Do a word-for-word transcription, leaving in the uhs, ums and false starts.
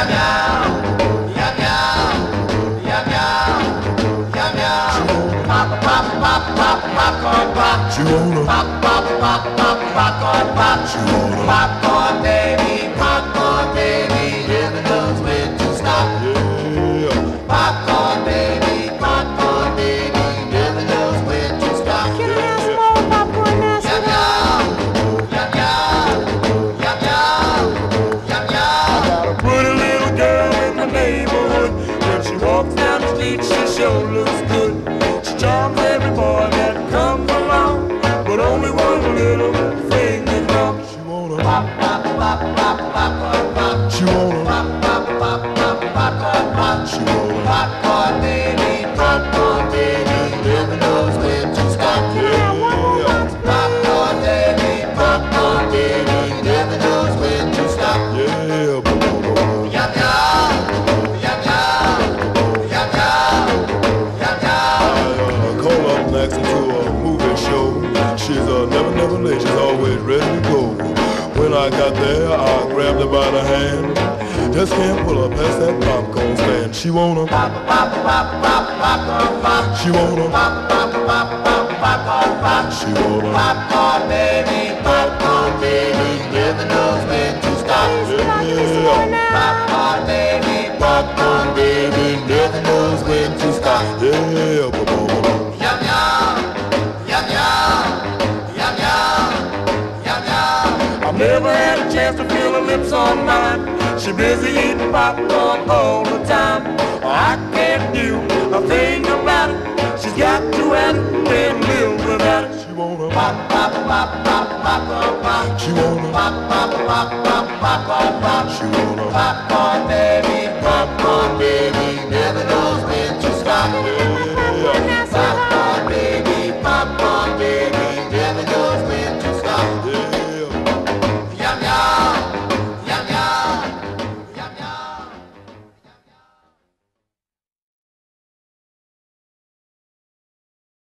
Yum yum, yum yum, yum yum, yum yum. Pop pop pop pop popcorn pop. She wanna Pop pop pop pop popcorn pop. She wanna Popcorn baby, popcorn baby, never knows when to stop. Yeah. Popcorn baby, popcorn baby, never knows when to stop. Can I have some more popcorn now, Yum sweetheart? yum, yum yum, yum yum, yum yum. Got a pretty little girl in my neighborhood. When she walks down the street, she sure looks good. She charms every boy that comes along, but only one little thing is wrong. She wanna Pop pop pop pop popcorn pop. She wanna Pop pop pop pop popcorn pop. She wanna Popcorn baby, popcorn baby, never knows when to stop. Yeah. Popcorn baby, popcorn baby, never knows when to stop. Yeah. Bo- bo- bo- bo. Yum yum, yum yum, yum yum, yum yum. I uh, call up next to a movie show. She's uh, never, never late. She's always ready to go. When I got there, I grabbed her by the hand. Just can't pull her past that popcorn stand. She wanna Pop pop pop pop popcorn pop. She wanna Pop pop pop pop popcorn pop. She wanna Popcorn baby, popcorn baby, never knows when to stop. Yeah. Popcorn baby, popcorn baby, never knows when to stop. Yeah. Bo- bo- bo- bo. Yum yum, yum yum, yum yum, yum yum. I've never had a chance to feel her lips on mine. She busy eating popcorn all the time. I can't do a thing about it. She's got to have it, can't live without it. She wanna Pop pop pop pop popcorn pop. She wanna Pop pop pop pop popcorn pop. She wanna Popcorn baby, popcorn